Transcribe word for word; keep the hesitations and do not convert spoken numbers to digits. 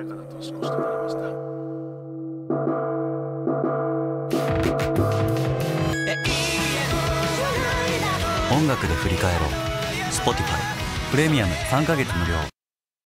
やかな年越しとなりました。 音楽で振り返ろう。 Spotify プレミアムさんかげつ無料。